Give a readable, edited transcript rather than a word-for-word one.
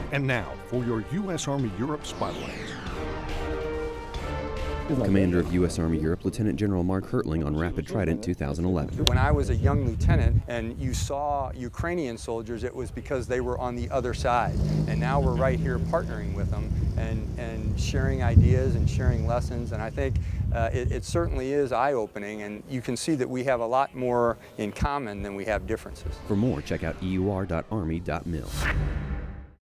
And now for your U.S. Army Europe Spotlight. Commander of U.S. Army Europe, Lieutenant General Mark Hertling on Rapid Trident 2011. When I was a young lieutenant and you saw Ukrainian soldiers, it was because they were on the other side. And now we're right here partnering with them and sharing ideas and sharing lessons. And I think it certainly is eye-opening, and you can see that we have a lot more in common than we have differences. For more, check out eur.army.mil.